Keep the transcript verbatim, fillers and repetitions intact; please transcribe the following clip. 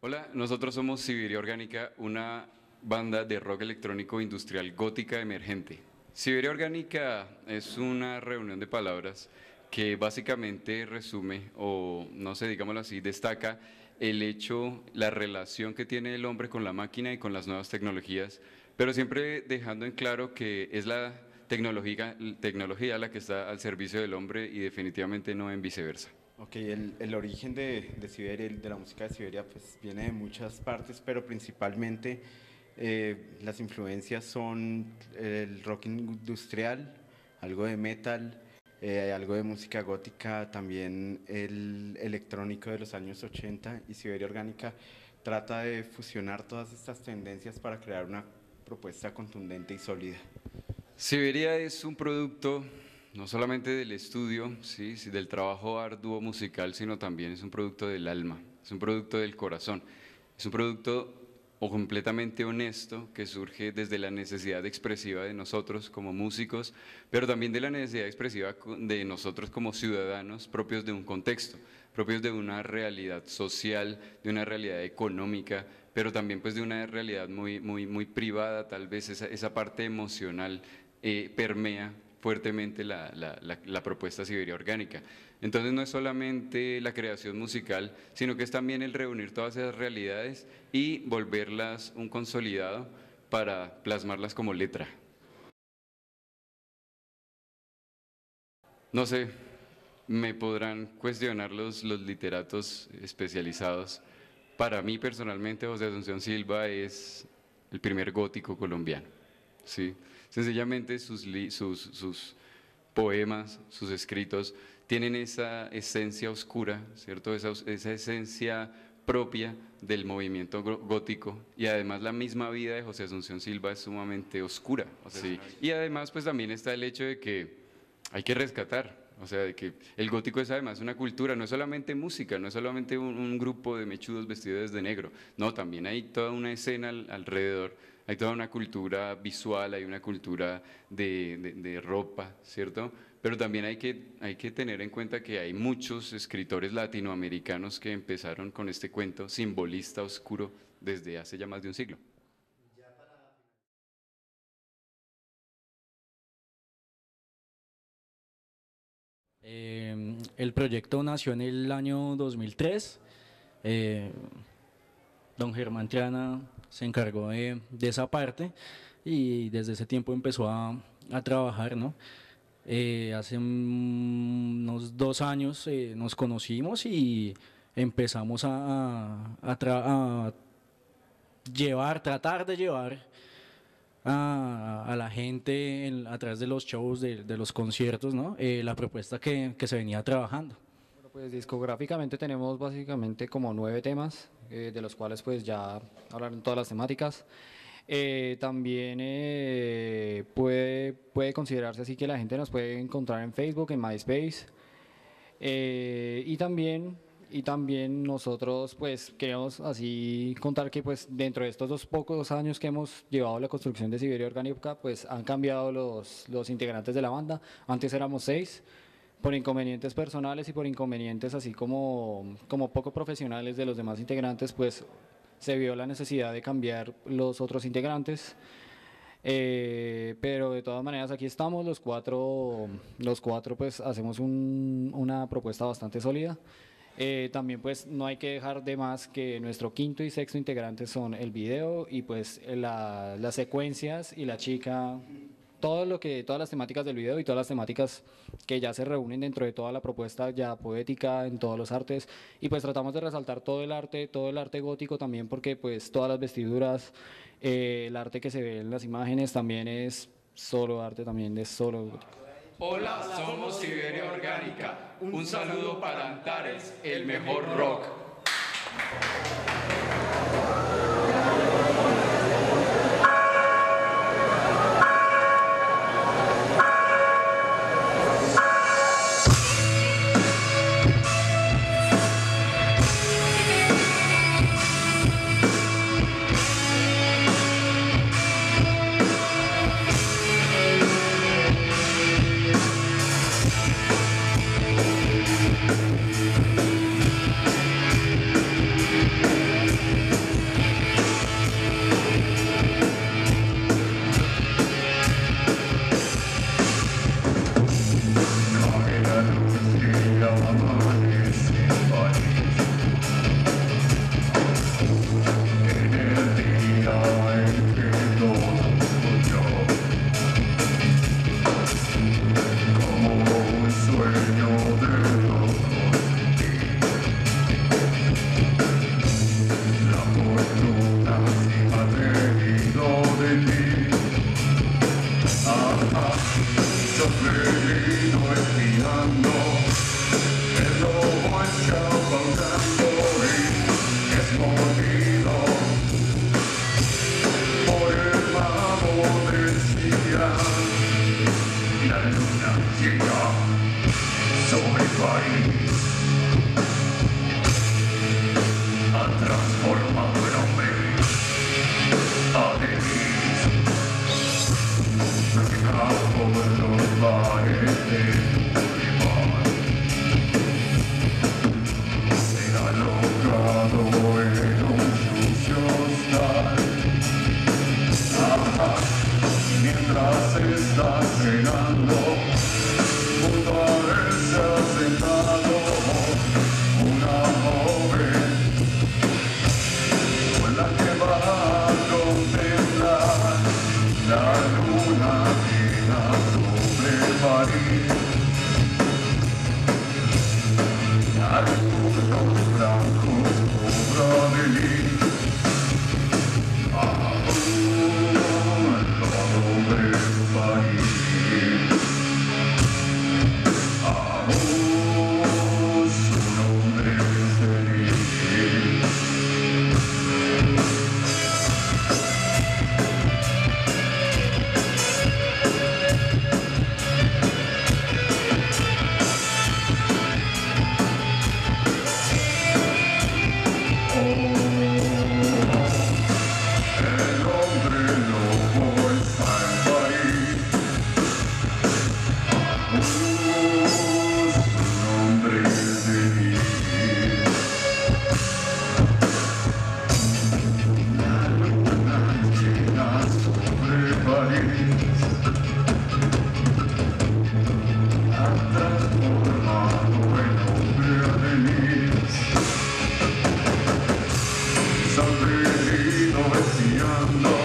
Hola, nosotros somos Siberia Orgánica, una banda de rock electrónico industrial gótica emergente. Siberia Orgánica es una reunión de palabras que básicamente resume, o no sé, digámoslo así, destaca el hecho, la relación que tiene el hombre con la máquina y con las nuevas tecnologías, pero siempre dejando en claro que es la tecnología, tecnología la que está al servicio del hombre y definitivamente no en viceversa. Ok, el, el origen de, de Siberia, de la música de Siberia, pues viene de muchas partes, pero principalmente eh, las influencias son el rock industrial, algo de metal, eh, algo de música gótica, también el electrónico de los años ochenta, y Siberia Orgánica trata de fusionar todas estas tendencias para crear una propuesta contundente y sólida. Siberia es un producto no solamente del estudio, sí, sí, del trabajo arduo musical, sino también es un producto del alma, es un producto del corazón, es un producto o completamente honesto que surge desde la necesidad expresiva de nosotros como músicos, pero también de la necesidad expresiva de nosotros como ciudadanos propios de un contexto, propios de una realidad social, de una realidad económica, pero también pues de una realidad muy, muy, muy privada, tal vez esa, esa parte emocional eh, permea fuertemente la, la, la, la propuesta Siberia Orgánica. Entonces no es solamente la creación musical, sino que es también el reunir todas esas realidades y volverlas un consolidado para plasmarlas como letra. No sé, me podrán cuestionar los, los literatos especializados. Para mí personalmente José Asunción Silva es el primer gótico colombiano. Sí, sencillamente sus, sus, sus poemas, sus escritos, tienen esa esencia oscura, ¿cierto? Esa, esa esencia propia del movimiento gótico, y además la misma vida de José Asunción Silva es sumamente oscura. O sea, sí. Y además pues también está el hecho de que hay que rescatar, o sea, de que el gótico es además una cultura, no es solamente música, no es solamente un, un grupo de mechudos vestidos de negro, no, también hay toda una escena al, alrededor, hay toda una cultura visual, hay una cultura de, de, de ropa, ¿cierto? Pero también hay que, hay que tener en cuenta que hay muchos escritores latinoamericanos que empezaron con este cuento simbolista oscuro desde hace ya más de un siglo. Eh, el proyecto nació en el año dos mil tres. Eh, don Germán Triana se encargó de, de esa parte y desde ese tiempo empezó a, a trabajar, ¿no? Eh, hace unos dos años eh, nos conocimos y empezamos a, a, a, a llevar, tratar de llevar a, a la gente en, a través de los shows, de, de los conciertos, ¿no? Eh, la propuesta que, que se venía trabajando. Bueno, pues discográficamente tenemos básicamente como nueve temas, eh, de los cuales pues ya hablaron todas las temáticas. Eh, también eh, puede, puede considerarse así que la gente nos puede encontrar en Facebook, en MySpace, eh, y también y también nosotros pues queremos así contar que pues dentro de estos dos pocos años que hemos llevado la construcción de Siberia Orgánica pues han cambiado los, los integrantes de la banda. Antes éramos seis, por inconvenientes personales y por inconvenientes así como, como poco profesionales de los demás integrantes pues se vio la necesidad de cambiar los otros integrantes. Eh, pero de todas maneras aquí estamos los cuatro, los cuatro pues hacemos un, una propuesta bastante sólida. Eh, también pues no hay que dejar de más que nuestro quinto y sexto integrante son el video y pues la, las secuencias y la chica, todo lo que, todas las temáticas del video y todas las temáticas que ya se reúnen dentro de toda la propuesta ya poética en todos los artes, y pues tratamos de resaltar todo el arte, todo el arte gótico también, porque pues todas las vestiduras, eh, el arte que se ve en las imágenes también es solo arte, también es solo gótico. Hola, somos Siberia Orgánica. Un saludo para Antares, el mejor rock. Sonreído, deseando